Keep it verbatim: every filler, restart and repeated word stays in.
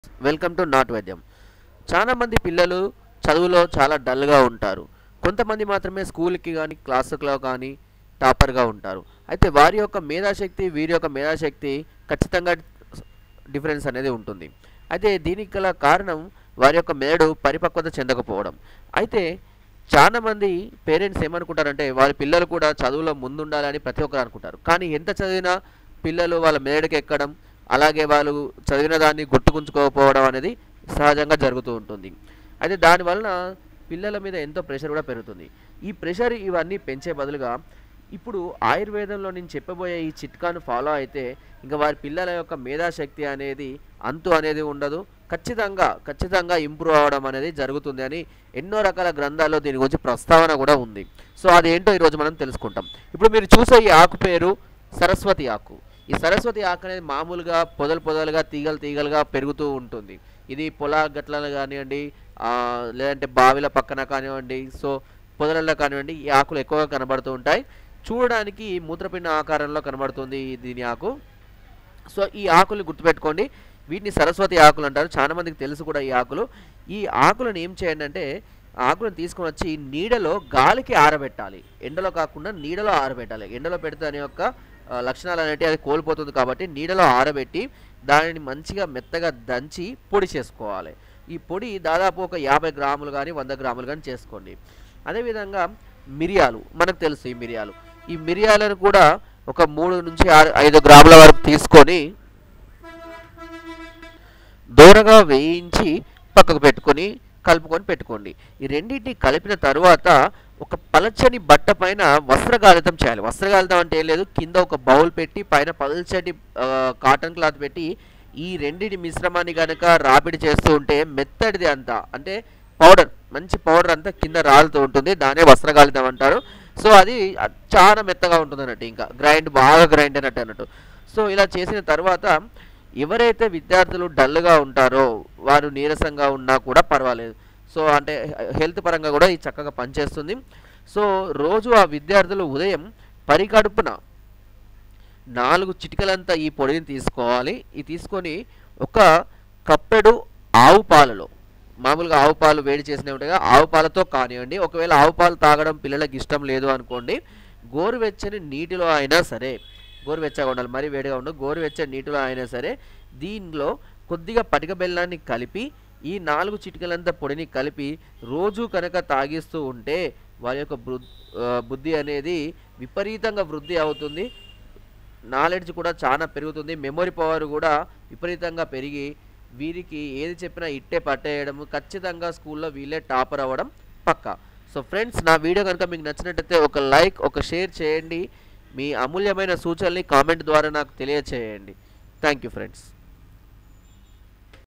Welcome to not వైద్యం. చాలా మంది పిల్లలు చదువులో చాలా డల్గా ఉంటారు. కొంతమంది మాత్రమే స్కూల్కి కానీ క్లాసులో కానీ టాపర్గా ఉంటారు. అయితే వారి యొక్క మేధాశక్తి వీరి యొక్క మేధాశక్తి ఖచ్చితంగా డిఫరెన్స్ అనేది ఉంటుంది. అయితే దీనికి గల కారణం వారి యొక్క మెదడు పరిపక్వత చెందకపోవడం. అయితే చాలామంది పేరెంట్స్ ఏమనుకుంటారంటే వారి పిల్లలు కూడా చదువులో ముందుండాలని ప్రతి ఒక్కరు అనుకుంటారు. కానీ ఎంత చదివినా పిల్లలు వాళ్ళ మెదడుకి ఎక్కడం, అలాగే వాళ్ళు చదివిన దాన్ని గుర్తుకుంచుకోకపోవడం అనేది సహజంగా జరుగుతూ ఉంటుంది. అయితే దానివలన పిల్లల మీద ఎంతో ప్రెషర్ కూడా పెరుగుతుంది. ఈ ప్రెషర్ ఇవన్నీ పెంచే బదులుగా ఇప్పుడు ఆయుర్వేదంలో నేను చెప్పబోయే ఈ చిట్కాను ఫాలో అయితే ఇంకా వారి పిల్లల యొక్క మేధాశక్తి అనేది అంతు అనేది ఉండదు. ఖచ్చితంగా ఖచ్చితంగా ఇంప్రూవ్ అవ్వడం అనేది జరుగుతుంది అని ఎన్నో రకాల గ్రంథాల్లో దీని గురించి ప్రస్తావన కూడా ఉంది. సో అదేంటో ఈరోజు మనం తెలుసుకుంటాం. ఇప్పుడు మీరు చూసే ఈ ఆకు పేరు సరస్వతి ఆకు. ఈ సరస్వతి ఆకు అనేది మామూలుగా పొదలు పొదలుగా తీగలు తీగలుగా పెరుగుతూ ఉంటుంది. ఇది పొల గట్లలో కానివ్వండి, లేదంటే బావిల పక్కన కానివ్వండి, సో పొదలలో కానివ్వండి, ఈ ఆకులు ఎక్కువగా కనబడుతూ ఉంటాయి. చూడడానికి మూత్రపిండ ఆకారంలో కనబడుతుంది దీని ఆకు. సో ఈ ఆకుల్ని గుర్తుపెట్టుకోండి, వీటిని సరస్వతి ఆకులు అంటారు. చాలా మందికి తెలుసు కూడా ఈ ఆకులు. ఈ ఆకులను ఏం చేయండి అంటే ఆకులను తీసుకొని వచ్చి నీడలో గాలికి ఆరబెట్టాలి. ఎండలో కాకుండా నీడలో ఆరబెట్టాలి. ఎండలో పెడితే దాని యొక్క లక్షణాలు అనేవి అది కోల్పోతుంది కాబట్టి నీడలో ఆరబెట్టి దానిని మంచిగా మెత్తగా దంచి పొడి చేసుకోవాలి. ఈ పొడి దాదాపు ఒక యాభై గ్రాములు కానీ వంద గ్రాములు కానీ చేసుకోండి. అదేవిధంగా మిరియాలు, మనకు తెలుసు ఈ మిరియాలు. ఈ మిరియాలను కూడా ఒక మూడు నుంచి ఆరు ఐదు గ్రాముల వరకు తీసుకొని దూరగా వేయించి పక్కకు పెట్టుకొని కలుపుకొని పెట్టుకోండి. ఈ రెండింటిని కలిపిన తర్వాత ఒక పలచని బట్ట పైన వస్త్రగాలితం చేయాలి. వస్త్రగాలితం అంటే ఏం లేదు, కింద ఒక బౌల్ పెట్టి పైన పలచటి కాటన్ క్లాత్ పెట్టి ఈ రెండింటి మిశ్రమాన్ని కనుక రాపిడి చేస్తూ ఉంటే మెత్తడిది అంతా అంటే పౌడర్, మంచి పౌడర్ అంతా కింద రాలుతూ ఉంటుంది. దానే వస్త్రగాలితం అంటారు. సో అది చాలా మెత్తగా ఉంటుంది అన్నట్టు, ఇంకా గ్రైండ్ బాగా గ్రైండ్ అన్నట్టు అన్నట్టు సో ఇలా చేసిన తర్వాత ఎవరైతే విద్యార్థులు డల్గా ఉంటారో వారు నీరసంగా ఉన్నా కూడా పర్వాలేదు. సో అంటే హెల్త్ పరంగా కూడా ఇది చక్కగా పనిచేస్తుంది. సో రోజు ఆ విద్యార్థులు ఉదయం పరికడుపున నాలుగు చిటికలంతా ఈ పొడిని తీసుకోవాలి. ఇది తీసుకొని ఒక కప్పెడు ఆవు పాలలో, మామూలుగా ఆవు పాలు వేడి చేసినవి ఉంటాయి కదా, ఆవు పాలతో కానివ్వండి. ఒకవేళ ఆవు పాలు తాగడం పిల్లలకి ఇష్టం లేదు అనుకోండి, గోరువెచ్చని నీటిలో అయినా సరే, గోరువెచ్చగా ఉండాలి, మరీ వేడిగా ఉండదు, గోరువెచ్చని నీటిలో అయినా సరే దీనిలో కొద్దిగా పటిక బెల్లాన్ని కలిపి ఈ నాలుగు చిటికలంతా పొడిని కలిపి రోజు కనుక తాగిస్తూ ఉంటే వారి యొక్క బుద్ధి అనేది విపరీతంగా వృద్ధి అవుతుంది. నాలెడ్జ్ కూడా చాలా పెరుగుతుంది. మెమొరీ పవర్ కూడా విపరీతంగా పెరిగి వీరికి ఏది చెప్పినా ఇట్టే పట్టేయడం, ఖచ్చితంగా స్కూల్లో వీళ్ళే టాపర్ అవ్వడం పక్కా. సో ఫ్రెండ్స్, నా వీడియో కనుక మీకు నచ్చినట్టయితే ఒక లైక్, ఒక షేర్ చేయండి. మీ అమూల్యమైన సూచనల్ని కామెంట్ ద్వారా నాకు తెలియచేయండి. Thank you friends.